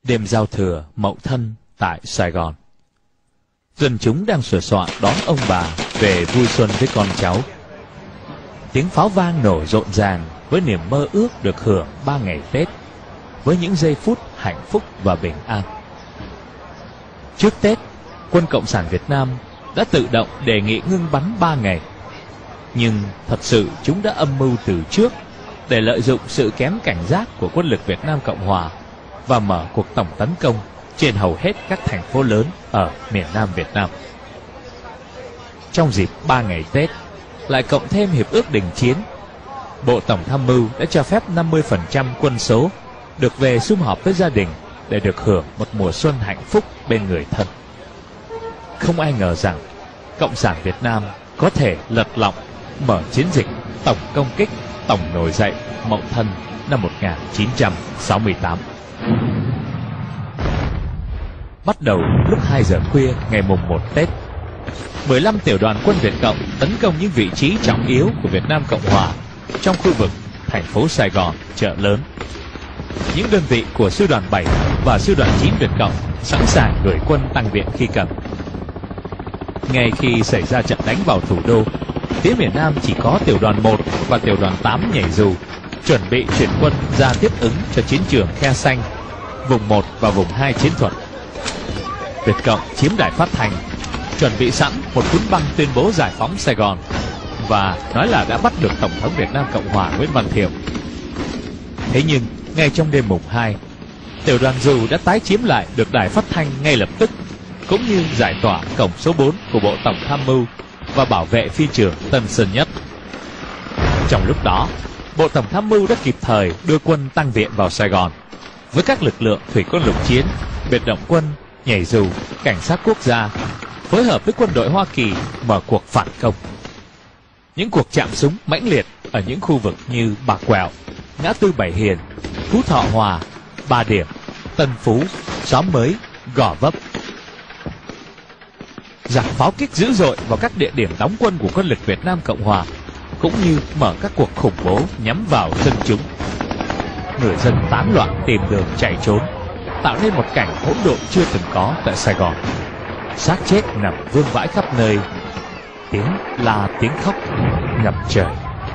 Đêm giao thừa Mậu Thân tại Sài Gòn, dân chúng đang sửa soạn đón ông bà về vui xuân với con cháu. Tiếng pháo vang nổ rộn ràng với niềm mơ ước được hưởng 3 ngày Tết, với những giây phút hạnh phúc và bình an. Trước Tết, Quân Cộng sản Việt Nam đã tự động đề nghị ngưng bắn 3 ngày. Nhưng thật sự chúng đã âm mưu từ trước để lợi dụng sự kém cảnh giác của quân lực Việt Nam Cộng Hòa và mở cuộc tổng tấn công trên hầu hết các thành phố lớn ở miền Nam Việt Nam. Trong dịp 3 ngày Tết, lại cộng thêm hiệp ước đình chiến, Bộ Tổng tham mưu đã cho phép 50% quân số được về sum họp với gia đình để được hưởng một mùa xuân hạnh phúc bên người thân. Không ai ngờ rằng Cộng sản Việt Nam có thể lật lọng mở chiến dịch tổng công kích, tổng nổi dậy Mậu Thân năm 1968. Bắt đầu lúc 2 giờ khuya ngày mùng 1 Tết, 15 tiểu đoàn quân Việt Cộng tấn công những vị trí trọng yếu của Việt Nam Cộng Hòa trong khu vực thành phố Sài Gòn, Chợ Lớn. Những đơn vị của Sư đoàn 7 và Sư đoàn 9 Việt Cộng sẵn sàng gửi quân tăng viện khi cần. Ngay khi xảy ra trận đánh vào thủ đô, phía miền Nam chỉ có tiểu đoàn 1 và tiểu đoàn 8 nhảy dù, chuẩn bị chuyển quân ra tiếp ứng cho chiến trường Khe Xanh, vùng 1 và vùng 2 chiến thuật. Việt Cộng chiếm đài phát thanh, chuẩn bị sẵn một cuốn băng tuyên bố giải phóng Sài Gòn và nói là đã bắt được Tổng thống Việt Nam Cộng Hòa Nguyễn Văn Thiệu. Thế nhưng ngay trong đêm mùng 2, tiểu đoàn dù đã tái chiếm lại được đài phát thanh ngay lập tức, cũng như giải tỏa cổng số 4 của Bộ Tổng tham mưu và bảo vệ phi trường Tân Sơn Nhất. Trong lúc đó, Bộ Tổng tham mưu đã kịp thời đưa quân tăng viện vào Sài Gòn với các lực lượng thủy quân lục chiến, biệt động quân, nhảy dù, cảnh sát quốc gia, phối hợp với quân đội Hoa Kỳ mở cuộc phản công. Những cuộc chạm súng mãnh liệt ở những khu vực như Bà Quẹo, ngã tư Bảy Hiền, Phú Thọ Hòa, Ba Điểm, Tân Phú, Xóm Mới, Gò Vấp. Giặc pháo kích dữ dội vào các địa điểm đóng quân của quân lực Việt Nam Cộng Hòa, cũng như mở các cuộc khủng bố nhắm vào dân chúng. Người dân tán loạn tìm đường chạy trốn, tạo nên một cảnh hỗn độn chưa từng có tại Sài Gòn. Xác chết nằm vương vãi khắp nơi, tiếng la tiếng khóc ngập trời.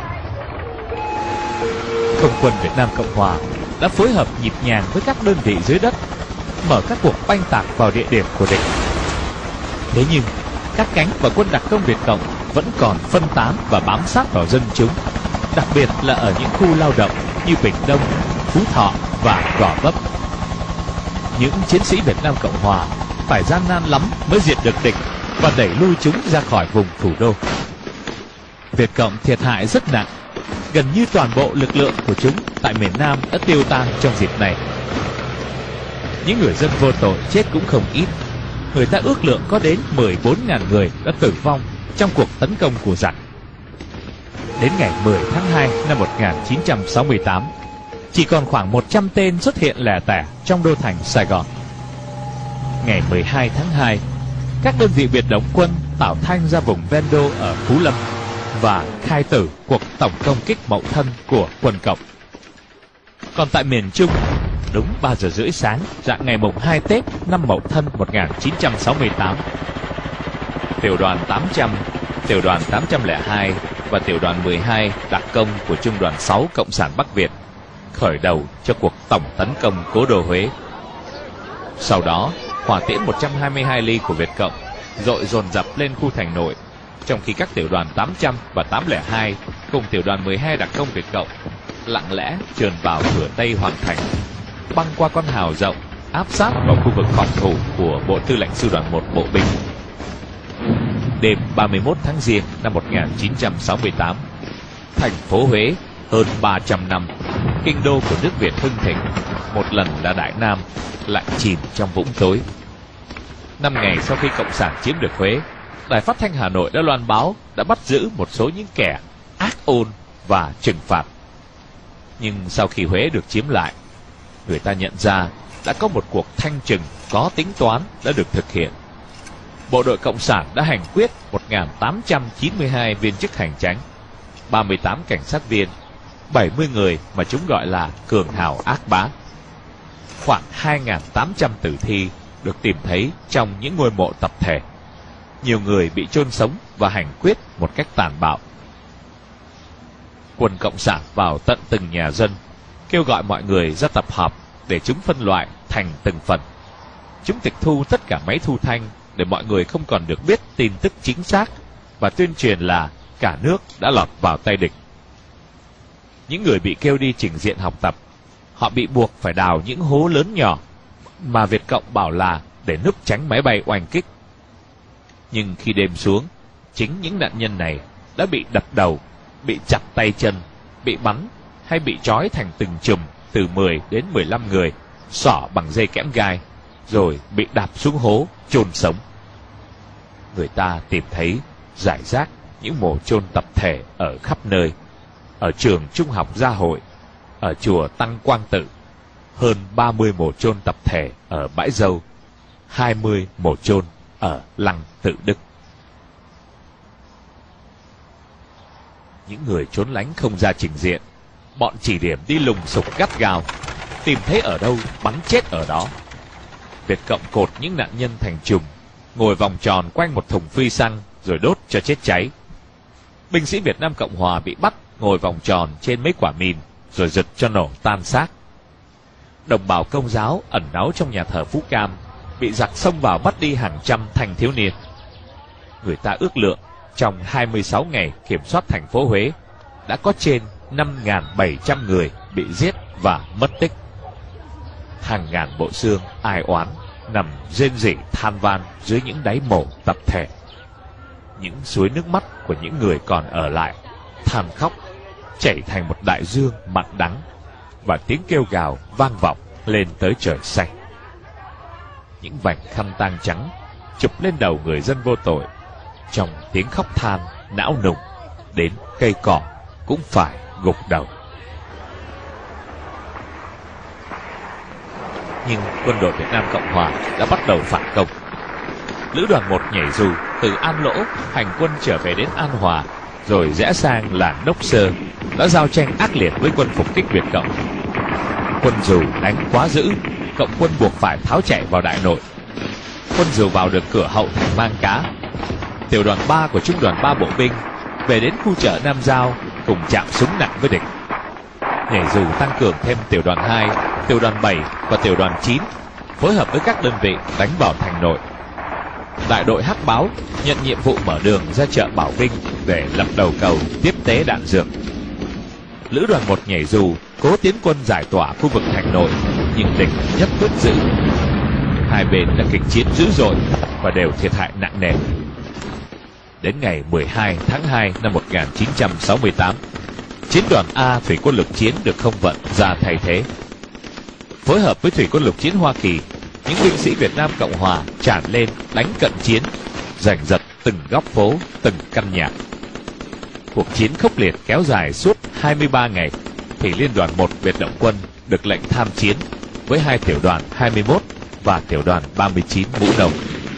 Không quân Việt Nam Cộng Hòa đã phối hợp nhịp nhàng với các đơn vị dưới đất, mở các cuộc oanh tạc vào địa điểm của địch. Thế nhưng các cánh và quân đặc công Việt Cộng vẫn còn phân tán và bám sát vào dân chúng, đặc biệt là ở những khu lao động như Bình Đông, Phú Thọ và Gò Vấp. Những chiến sĩ Việt Nam Cộng Hòa phải gian nan lắm mới diệt được địch và đẩy lui chúng ra khỏi vùng thủ đô. Việt Cộng thiệt hại rất nặng, gần như toàn bộ lực lượng của chúng tại miền Nam đã tiêu tan trong dịp này. Những người dân vô tội chết cũng không ít. Người ta ước lượng có đến 14.000 người đã tử vong trong cuộc tấn công của giặc. Đến ngày 10 tháng 2 năm 1968, chỉ còn khoảng 100 tên xuất hiện lẻ tẻ trong đô thành Sài Gòn. Ngày 12 tháng 2, các đơn vị biệt động quân tạo thanh ra vùng ven đô ở Phú Lâm và khai tử cuộc tổng công kích Mậu Thân của quân Cộng. Còn tại miền Trung, đúng 3 giờ rưỡi sáng rạng ngày mùng 2 Tết năm Mậu Thân 1968, tiểu đoàn 800, tiểu đoàn 802 và tiểu đoàn 12 đặc công của Trung đoàn 6 Cộng sản Bắc Việt khởi đầu cho cuộc tổng tấn công cố đô Huế. Sau đó, hỏa tiễn 122 ly của Việt Cộng dội dồn dập lên khu thành nội, trong khi các tiểu đoàn 800 và 802 cùng tiểu đoàn 12 đặc công Việt Cộng lặng lẽ trườn vào cửa Tây Hoàng Thành, băng qua con hào rộng, áp sát vào khu vực phòng thủ của Bộ Tư lệnh Sư đoàn 1 Bộ binh. Đêm 31 tháng Giêng năm 1968, thành phố Huế hơn 300 năm, kinh đô của nước Việt hưng thịnh, một lần là Đại Nam, lại chìm trong vũng tối. 5 ngày sau khi Cộng sản chiếm được Huế, Đài Phát thanh Hà Nội đã loan báo đã bắt giữ một số những kẻ ác ôn và trừng phạt. Nhưng sau khi Huế được chiếm lại, người ta nhận ra đã có một cuộc thanh trừng có tính toán đã được thực hiện. Bộ đội Cộng sản đã hành quyết 1.892 viên chức hành chánh, 38 cảnh sát viên, 70 người mà chúng gọi là cường hào ác bá. khoảng 2.800 tử thi được tìm thấy trong những ngôi mộ tập thể. Nhiều người bị chôn sống và hành quyết một cách tàn bạo. Quân Cộng sản vào tận từng nhà dân, kêu gọi mọi người ra tập hợp để chúng phân loại thành từng phần. Chúng tịch thu tất cả máy thu thanh để mọi người không còn được biết tin tức chính xác, và tuyên truyền là cả nước đã lọt vào tay địch. Những người bị kêu đi trình diện học tập, họ bị buộc phải đào những hố lớn nhỏ mà Việt Cộng bảo là để núp tránh máy bay oanh kích. Nhưng khi đêm xuống, chính những nạn nhân này đã bị đập đầu, bị chặt tay chân, bị bắn hay bị trói thành từng chùm từ 10 đến 15 người, xỏ bằng dây kẽm gai, rồi bị đạp xuống hố chôn sống. Người ta tìm thấy rải rác những mộ chôn tập thể ở khắp nơi, ở trường trung học Gia Hội, ở chùa Tăng Quang Tự, hơn 30 mộ chôn tập thể ở Bãi Dâu, 20 mộ chôn ở Lăng Tự Đức. Những người trốn lánh không ra trình diện, bọn chỉ điểm đi lùng sục gắt gao, tìm thấy ở đâu bắn chết ở đó. Việt Cộng cột những nạn nhân thành chùm, ngồi vòng tròn quanh một thùng phi xăng rồi đốt cho chết cháy. Binh sĩ Việt Nam Cộng Hòa bị bắt ngồi vòng tròn trên mấy quả mìn rồi giật cho nổ tan xác. Đồng bào Công giáo ẩn náu trong nhà thờ Phú Cam bị giặc xông vào bắt đi hàng trăm thanh thiếu niên. Người ta ước lượng trong 26 ngày kiểm soát thành phố Huế đã có trên 5.700 người bị giết và mất tích. Hàng ngàn bộ xương ai oán nằm rên rỉ than van dưới những đáy mộ tập thể. Những suối nước mắt của những người còn ở lại than khóc chảy thành một đại dương mặn đắng, và tiếng kêu gào vang vọng lên tới trời xanh. Những vành khăn tang trắng chụp lên đầu người dân vô tội, trong tiếng khóc than não nùng, đến cây cỏ cũng phải gục đầu. Nhưng quân đội Việt Nam Cộng Hòa đã bắt đầu phản công. Lữ đoàn 1 nhảy dù từ An Lỗ hành quân trở về đến An Hòa, rồi rẽ sang làng Đốc Sơ, đã giao tranh ác liệt với quân phục kích Việt Cộng. Quân dù đánh quá dữ, Cộng quân buộc phải tháo chạy vào Đại Nội. Quân dù vào được cửa hậu thành Mang Cá. Tiểu đoàn 3 của Trung đoàn 3 bộ binh về đến khu chợ Nam Giao cùng chạm súng nặng với địch. Nhảy dù tăng cường thêm tiểu đoàn 2, tiểu đoàn 7 và tiểu đoàn 9 phối hợp với các đơn vị đánh vào thành nội. Đại đội Hắc Báo nhận nhiệm vụ mở đường ra chợ Bảo Vinh để lập đầu cầu tiếp tế đạn dược. Lữ đoàn 1 nhảy dù cố tiến quân giải tỏa khu vực thành nội, nhưng địch nhất quyết giữ. Hai bên đã kịch chiến dữ dội và đều thiệt hại nặng nề. Đến ngày 12 tháng 2 năm 1968, Chiến đoàn A Thủy quân lục chiến được không vận ra thay thế. Phối hợp với Thủy quân lục chiến Hoa Kỳ, những binh sĩ Việt Nam Cộng Hòa tràn lên đánh cận chiến, giành giật từng góc phố, từng căn nhà. Cuộc chiến khốc liệt kéo dài suốt 23 ngày, thì Liên đoàn 1 Biệt động quân được lệnh tham chiến với hai tiểu đoàn 21 và tiểu đoàn 39 Mũ Nồng.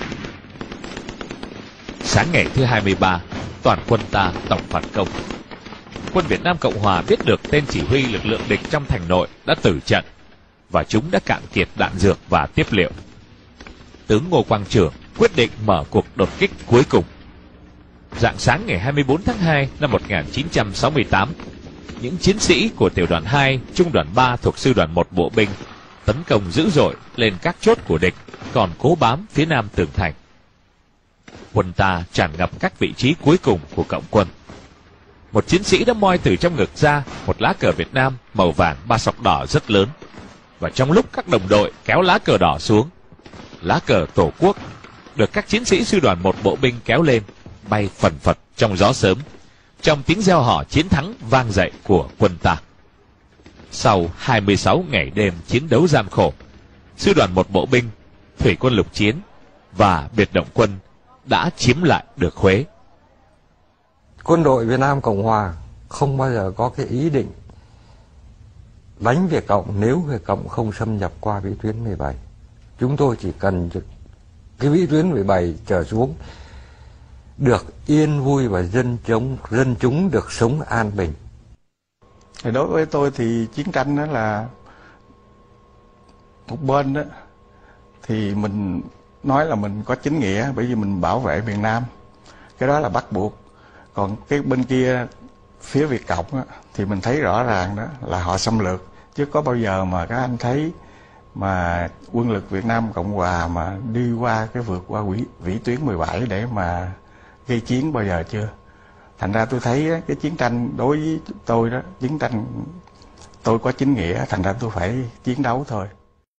Sáng ngày thứ 23, toàn quân ta tổng phản công. Quân Việt Nam Cộng Hòa biết được tên chỉ huy lực lượng địch trong thành nội đã tử trận, và chúng đã cạn kiệt đạn dược và tiếp liệu. Tướng Ngô Quang Trường quyết định mở cuộc đột kích cuối cùng. Rạng sáng ngày 24 tháng 2 năm 1968, những chiến sĩ của tiểu đoàn 2, trung đoàn 3 thuộc sư đoàn 1 bộ binh tấn công dữ dội lên các chốt của địch còn cố bám phía nam tường thành. Quân ta tràn ngập các vị trí cuối cùng của cộng quân. Một chiến sĩ đã moi từ trong ngực ra một lá cờ Việt Nam màu vàng 3 sọc đỏ rất lớn, và trong lúc các đồng đội kéo lá cờ đỏ xuống, lá cờ Tổ quốc được các chiến sĩ sư đoàn 1 bộ binh kéo lên, bay phần phật trong gió sớm, trong tiếng reo hò chiến thắng vang dậy của quân ta. Sau 26 ngày đêm chiến đấu gian khổ, sư đoàn 1 bộ binh, Thủy quân lục chiến và Biệt động quân đã chiếm lại được Huế. Quân đội Việt Nam Cộng Hòa không bao giờ có cái ý định đánh Việt Cộng nếu Việt Cộng không xâm nhập qua vĩ tuyến 17. Chúng tôi chỉ cần cái vĩ tuyến 17 trở xuống được yên vui và dân chúng được sống an bình. Đối với tôi thì chiến tranh đó là một bên đó thì mình nói là mình có chính nghĩa bởi vì mình bảo vệ miền Nam, cái đó là bắt buộc. Còn cái bên kia phía Việt Cộng á, thì mình thấy rõ ràng đó là họ xâm lược, chứ có bao giờ mà các anh thấy mà quân lực Việt Nam Cộng Hòa mà đi qua cái vượt qua vĩ tuyến 17 để mà gây chiến bao giờ chưa? Thành ra tôi thấy á, cái chiến tranh đối với tôi đó, chiến tranh tôi có chính nghĩa, thành ra tôi phải chiến đấu thôi.